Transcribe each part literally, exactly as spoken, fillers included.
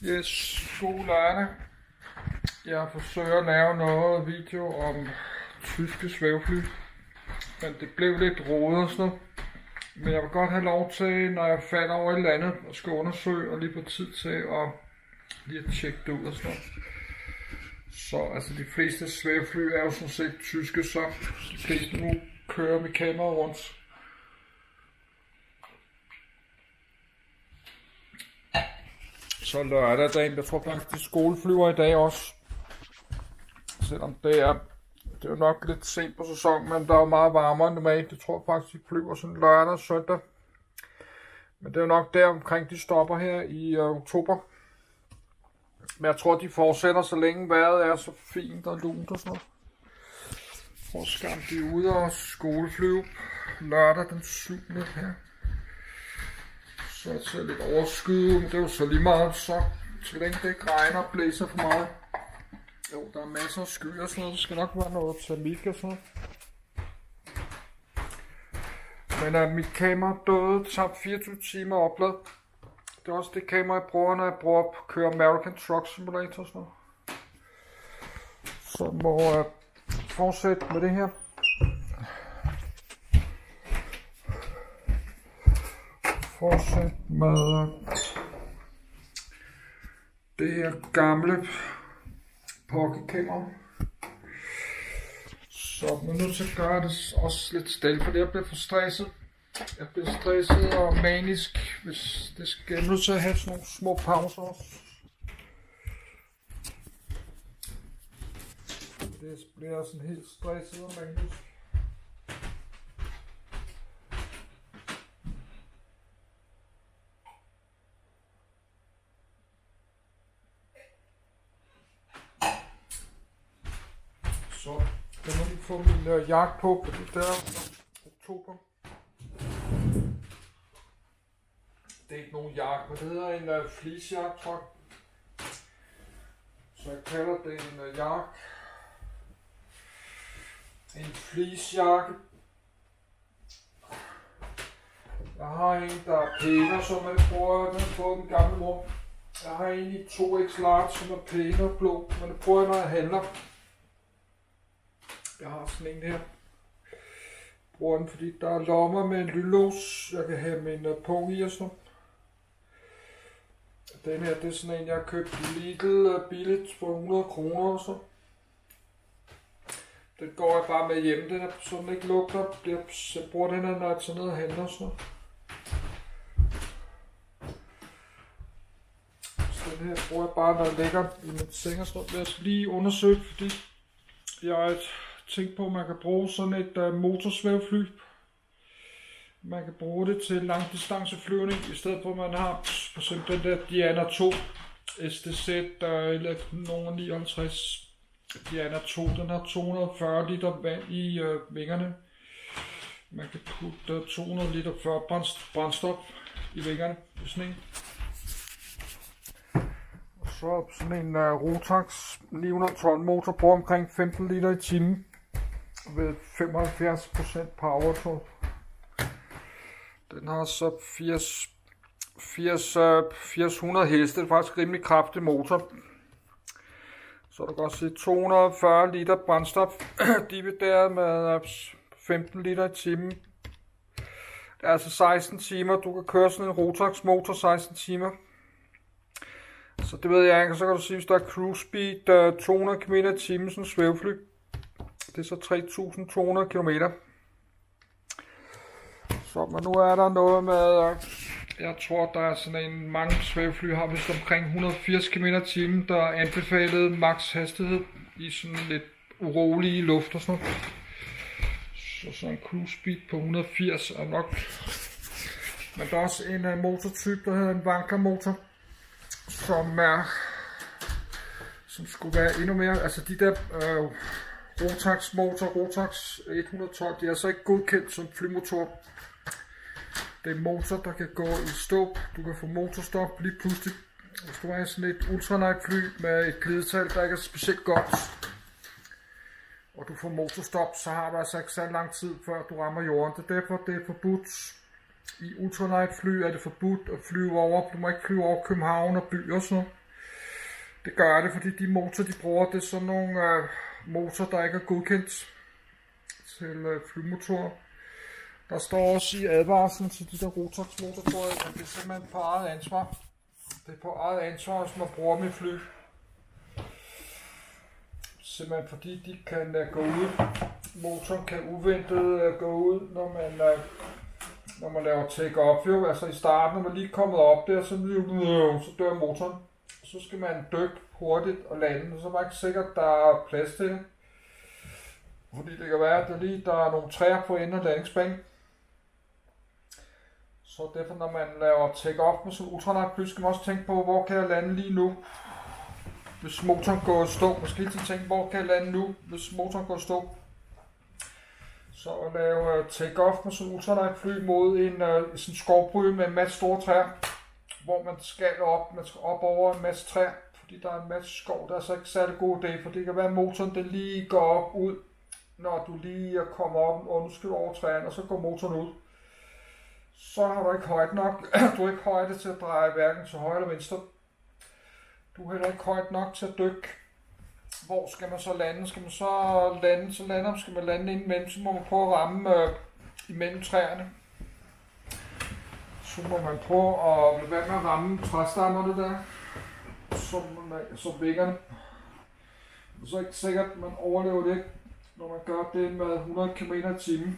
Yes, god lørdag. Jeg forsøger at lave noget video om tyske svævefly, men det blev lidt rodet og sådan noget. Men jeg vil godt have lov til, når jeg falder over i landet og skal undersøge, og lige på tid til at lige at tjekke det ud og sådan noget. Så altså de fleste svævefly er jo sådan set tyske, så de fleste nu kører med kamera rundt. Så lørdag dagen, jeg tror faktisk de skoleflyver i dag også. Selvom det er, det er jo nok lidt sent på sæsonen, men der er jo meget varmere end normalt. Det tror jeg faktisk de flyver sådan lørdag og søndag. Men det er jo nok der omkring de stopper her i uh, oktober. Men jeg tror de fortsætter så længe vejret er så fint og lunt og sådan noget. Jeg tror skam de er ude og skoleflyve lørdag den syvende her. Så det ser lidt overskyet, men det er jo så lige meget, så så længe det ikke regner og blæser for meget. Jo, der er masser af sky og sådan noget, det skal nok være noget termik og sådan noget. Men uh, mit kamera døde, det tager fireogtyve timer oplad. Det er også det kamera jeg bruger, når jeg bruger at køre American Truck Simulator og sådan noget. Så må jeg uh, fortsætte med det her. Fortsæt med det her gamle pocketkamera. Så man er nødt til at gøre det også lidt stille, fordi jeg bliver for stresset. Jeg bliver stresset og manisk, hvis det skal jeg nødt til at have sådan nogle små pauser også. Det bliver sådan helt stresset og manisk. Så kan man lige få min øh, jakke på, fordi det er oktober. Det er ikke nogen jakke, men det hedder en øh, fleecejakke, tror jeg. Så jeg kalder det en øh, jakke. En fleecejakke. Jeg har en, der er pænere, som jeg bruger, den har fået den gamle mor. Jeg har en i to X large, som er pænere blå, men det bruger jeg, når jeg handler. Jeg har sådan en her. Jeg bruger den, fordi der er lommer med en lynlås. Jeg kan have min uh, pung i og sådan. Den her, det er sådan en, jeg har købt Lidl uh, billigt for hundrede kroner og så. Den går jeg bare med hjem, den er så den ikke lugter. Jeg bruger den her, når jeg tager ned og handler og sådan noget. Så den her bruger jeg bare, når jeg ligger i min seng og sådan noget. Jeg skal lige undersøge, fordi jeg har tænkt på, at man kan bruge sådan et uh, motorsvævefly. Man kan bruge det til langdistanceflyvning, i stedet for at man har for eksempel den der Diana to S D Z eller nogen nioghalvtreds. Diana to, den har to hundrede og fyrre liter vand i uh, vingerne. Man kan putte uh, to hundrede liter fyrre brændstof i vingerne. Det er sådan en. Og så sådan en uh, Rotax ni hundrede tolv motor bruger omkring femten liter i timen ved femoghalvfjerds procent power to. Den har så firs, firs, uh, firs hundrede heste, det er faktisk rimelig kraftig motor. Så du kan godt se to hundrede og fyrre liter brændstof divideret med femten liter i timen. Det er altså seksten timer, du kan køre sådan en Rotax motor seksten timer. Så det ved jeg ikke, så kan du sige, hvis der er cruise speed uh, to hundrede kilometer i timen, sådan en svævefly. Det er så tre tusind to hundrede kilometer. Så men nu er der noget med, uh, jeg tror der er sådan en, mange svævefly har vist omkring et hundrede og firs kilometer i timen, der er anbefalet max hastighed i sådan lidt urolige luft og sådan noget. Så sådan en cruise speed på et hundrede og firs er nok. Men der er også en uh, motortype, der hedder en Wankel motor, som er, som skulle være endnu mere, altså de der øh, Rotax motor, Rotax et hundrede og tolv, de er altså ikke godkendt som flymotor. Det er en motor, der kan gå i stå. Du kan få motorstop lige pludselig. Hvis du har sådan et ultralight fly med et glidetal, der ikke er specielt godt, og du får motorstop, så har du altså ikke så lang tid, før du rammer jorden. Det er derfor, det er forbudt. I ultralight fly er det forbudt at flyve over. Du må ikke flyve over København og byer og sådan noget. Det gør det, fordi de motorer, de bruger, det er sådan nogle øh, motorer, der ikke er godkendt til øh, flymotorer. Der står også i advarslen til de der Rotax-motorer, at det er simpelthen på eget ansvar. Det er på eget ansvar, hvis man bruger dem i fly. Simpelthen fordi de kan uh, gå ud. Motoren kan uventet uh, gå ud, når man, uh, når man laver take-off. Jo, altså i starten, når man lige er kommet op der, så, så dør motoren. Så skal man dykke hurtigt og lande, og så er det ikke sikkert, at der er plads til det. Fordi det kan være, at der, lige, der er nogle træer på enden af landingsbanen. Så derfor, når man laver take-off med sådan ultralight, skal man også tænke på, hvor kan jeg lande lige nu, hvis motoren går i stå. Måske lige tænke, hvor kan jeg lande nu, hvis motoren går i stå. Så at lave take-off med sådan ultralight fly mod en uh, sådan skovbryge med en masse store træer, hvor man skal op, man skal op over en masse træer, fordi der er en masse skov, der er så ikke særlig god idé, for det kan være, at motoren den lige går op ud, når du lige er kommet op, og nu skal du over træerne, og så går motoren ud. Så har du ikke højt nok. Du er ikke højde til at dreje hverken til højre eller venstre. Du er heller ikke højt nok til at dykke. Hvor skal man så lande? Skal man så lande, så lander, skal man lande ind imellem, så må man prøve at ramme øh, imellem træerne. Så må man prøve at lade være med at ramme træstammerne der, som, som vingerne. Og så er det ikke sikkert, at man overlever det, når man gør det med hundrede kilometer i timen.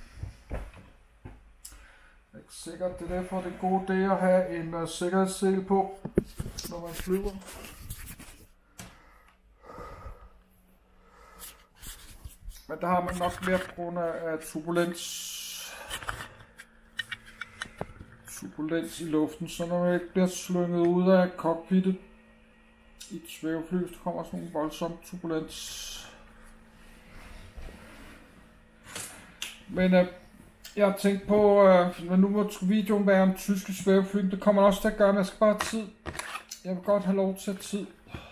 Det er ikke sikkert, det er derfor det er en god idé at have en uh, sikkerhedssele på, når man flyver. Men der har man nok mere på grund af turbulens. Turbulens i luften, så når man ikke bliver slynget ud af cockpittet i et svævefly, så kommer sådan nogle voldsomme turbulens. Men uh, jeg har tænkt på, uh, nu må videoen være om tyske svævefly, det kommer også til at gøre, men jeg skal bare have tid. Jeg vil godt have lov til at have tid.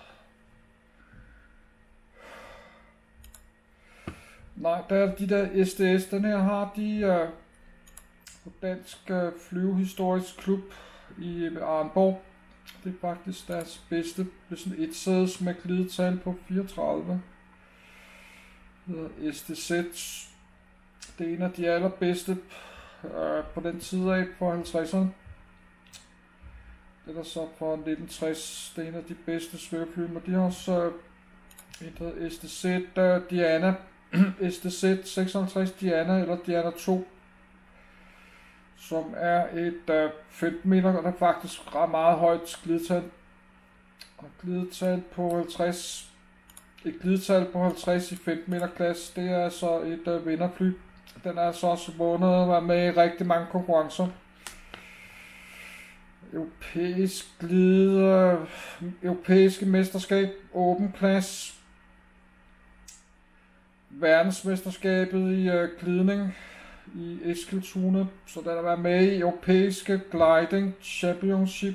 Nej, der er de der S D S, den her har de uh, på Dansk uh, Flyvehistorisk Klub i Arnborg. Det er faktisk deres bedste, det er sådan et sædes med glidetal på fireogtredive. Det hedder S D Z. Det er en af de allerbedste øh, på den tid af for halvtredserne. Det er så fra nitten tres. Det er en af de bedste svævefly, men de har også øh, et der hedder S D Z øh, Diana. S D Z seksoghalvtreds Diana eller Diana to. Som er et øh, femten meter, og der er faktisk ret meget højt glidetal. Og glidetal på halvtreds. Et glidetal på halvtreds i femten meter klasse, det er så et øh, vinderfly. Den er så også vundet og var med i rigtig mange konkurrencer. Europæisk glide, europæiske mesterskab, åben plads. Verdensmesterskabet i øh, glidning i Eskilstuna, så den har været med i europæiske gliding championship.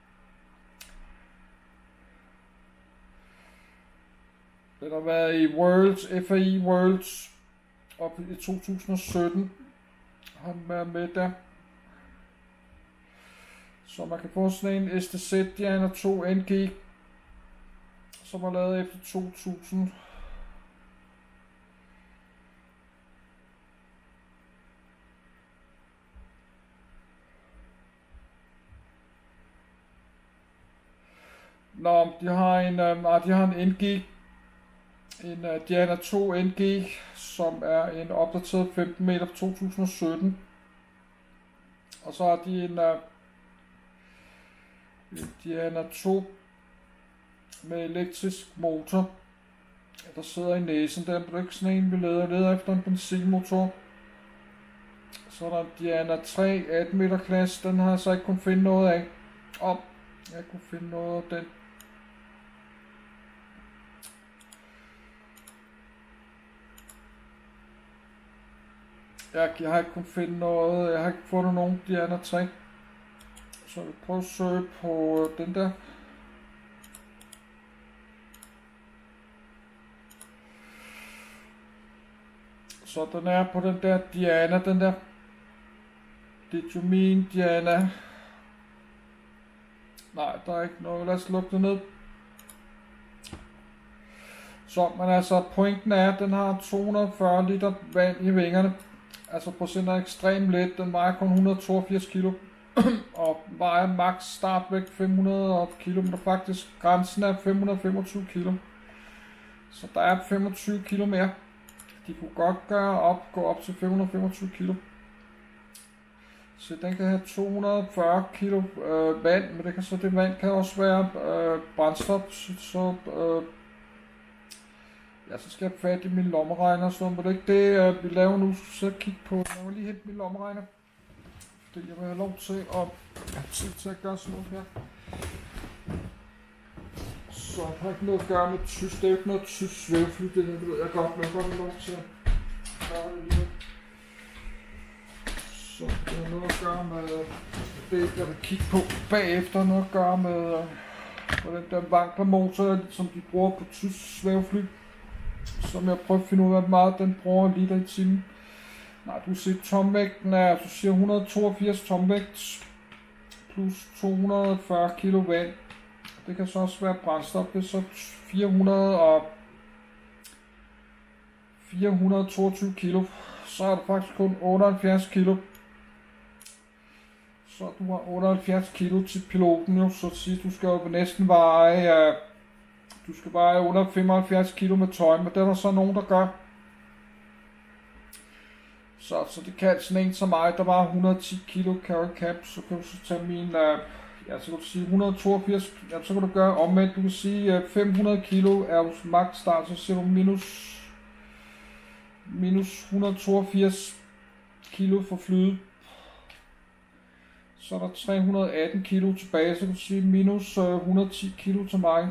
Den har været i Worlds, F A I Worlds op i to tusind og sytten. Har den været med der. Så man kan få sådan en S D Z Diana to N G, som er lavet efter to tusind. Nå, de har en, øh, nej, de har en N G, en uh, Diana to N G, som er en opdateret femten meter fra to tusind og sytten. Og så har de en, uh, en Diana to med elektrisk motor, der sidder i næsen. Der er ikke sådan en, vi leder, leder efter en benzinmotor. Så er der en Diana tre atten meter klasse, den har jeg så ikke kunnet finde noget af. Om jeg kunne finde noget af den. Jeg, jeg har ikke kunnet finde noget, jeg har ikke fundet nogen Diana tre. Så jeg vil prøve at søge på den der. Så den er på den der Diana, den der. Did you mean Diana? Nej, der er ikke noget. Lad os lukke det ned. Så, men altså, pointen er, at den har to hundrede og fyrre liter vand i vingerne. Altså, procent er ekstremt let. Den vejer kun et hundrede og toogfirs kilo. Og vejer max startvægt fem hundrede kilo, men faktisk grænsen er fem hundrede og femogtyve kilo. Så der er femogtyve kilo mere. De kunne godt gøre op, gå op til fem hundrede og femogtyve kilo. Så den kan have to hundrede og fyrre kilo øh, vand, men det, kan, så det vand kan også være øh, brændstof. Så, så, øh, ja, så skal jeg have fat i min lommeregner, så men det er ikke det, øh, vi laver nu. Så jeg kigge på, jeg vil lige hente min lommeregner. Fordi jeg vil have lov til at have tid til at gøre sådan noget her. Så jeg har ikke noget at gøre med tysk, det er jo ikke noget tysk svævefly, det ved jeg godt, men jeg har godt lov til at gøre det lige. Så det har noget at gøre med det, jeg vil kigge på bagefter, noget at gøre med den der vanklermotor, som de bruger på tysk svævefly. Som jeg prøver at finde ud af, hvor meget den bruger liter i timen. Nej, du siger tomvægten er, du siger et hundrede og toogfirs tomvægt plus to hundrede og fyrre kilo vand. Det kan så også være brændstof, det er så fire hundrede og fire hundrede og toogtyve kilo. Så er det faktisk kun otteoghalvfjerds kilo. Så du har otteoghalvfjerds kilo til piloten jo, så siger du skal jo næsten veje, uh, du skal veje under femoghalvfjerds kilo med tøj, men det er der så nogen, der gør. Så, så det kan sådan en som mig, der var et hundrede og ti kilo carry cap, så kan du så tage min, uh, ja, så kan du sige et hundrede og toogfirs, ja, så kan du gøre omvendt, du kan sige uh, fem hundrede kilo er hos max start, så siger du minus, minus et hundrede og toogfirs kilo for flyet. Så er der tre hundrede og atten kilo tilbage, så kan du sige minus uh, et hundrede og ti kilo til mig.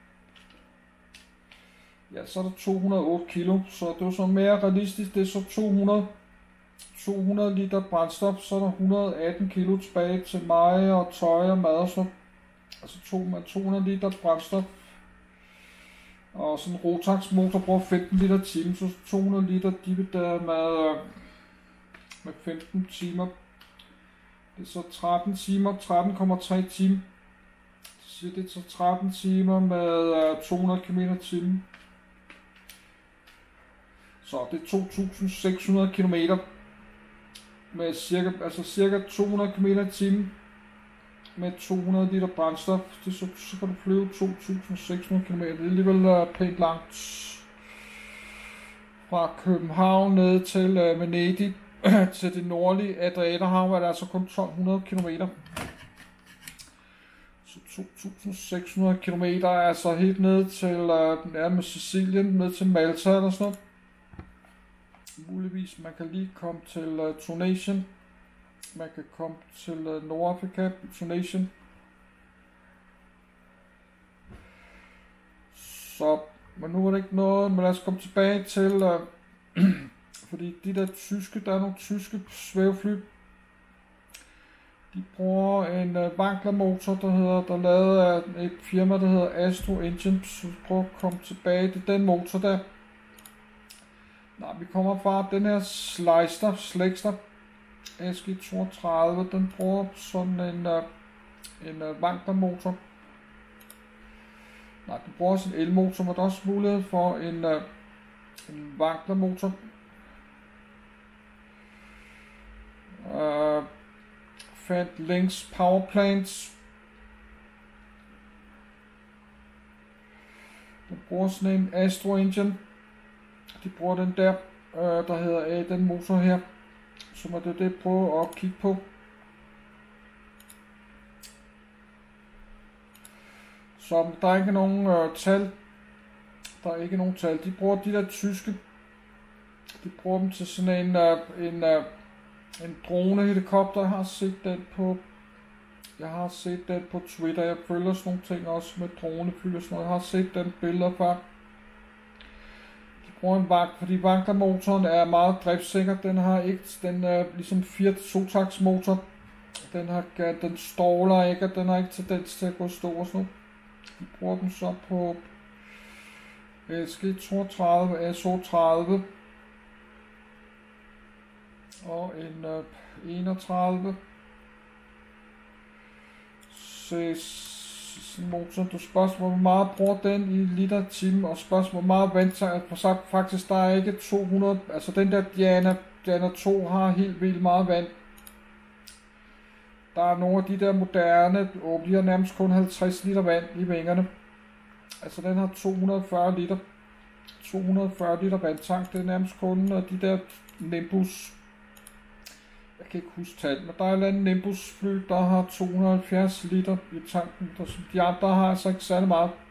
Ja, så er der to hundrede og otte kilo, så det er så mere realistisk, det er så to hundrede, to hundrede liter brændstof, så er der et hundrede og atten kilo tilbage til mig og tøj og mad og så. Altså to, med to hundrede liter brændstof. Og sådan en Rotax motor bruger femten liter i timen, så to hundrede liter divideret med, med femten timer. Det er så tretten timer, tretten komma tre timer. Så det er så tretten timer med to hundrede kilometer i timen. Så det er to tusind seks hundrede kilometer med cirka, altså cirka to hundrede kilometer i timen med to hundrede liter brændstof. Det er så, så kan du flyve to tusind seks hundrede kilometer. Det er alligevel uh, pænt langt. Fra København ned til uh, Venedig til det nordlige Adriaterhav er der altså kun tolv hundrede kilometer. Så to tusind seks hundrede kilometer er altså helt ned til uh, ja, med Sicilien, ned til Malta eller sådan noget. Muligvis man kan lige komme til uh, Tunesien. Man kan komme til uh, Nordafrika, Tunesien. Så, men nu er det ikke noget, men lad os komme tilbage til, uh, fordi de der tyske, der er nogle tyske svævefly. De bruger en uh, vanklermotor, der hedder, der er lavet af et firma, der hedder Astro Engines. Så prøv at komme tilbage til den motor der. Nej, vi kommer fra den her Slicer, Slexter S G toogtredive, den bruger sådan en, uh, en uh, vanklermotor. Nej, den bruger også en elmotor, men der er også mulighed for en, uh, en vanklermotor. Uh, Fat Links Power Plants. Den bruger sådan en Astro Engine. De bruger den der, øh, der hedder A, den motor her, som er det, det prøver at kigge på. Så der er ikke nogen øh, tal, der er ikke nogen tal. De bruger de der tyske, de bruger dem til sådan en, øh, en, øh, en dronehelikopter. Jeg har set den på, jeg har set den på Twitter. Jeg følger sådan nogle ting også med dronefly og sådan noget. Jeg har set den billeder fra. En vank, fordi vanklermotoren er meget driftssikker. Den har ikke, den er ligesom Fiat Sotax motor. Den har, den ståler ikke, og den har ikke tendens til at gå stå og sådan noget. Vi bruger den så på S G toogtredive, S O tredive og en uh, enogtredive, C sådan en motor. Du spørger, hvor meget bruger den i liter time, og spørger, hvor meget vandtank. For sagt faktisk, der er ikke to hundrede, altså den der Diana, Diana to har helt vildt meget vand. Der er nogle af de der moderne, og de har nærmest kun halvtreds liter vand i vingerne. Altså den har to hundrede og fyrre liter. to hundrede og fyrre liter vandtank, det er nærmest kun de der Nimbus. Jeg kan ikke huske tal, men der er et eller andet Nimbus fly, der har to hundrede og halvfjerds liter i tanken. De andre har altså ikke særlig meget.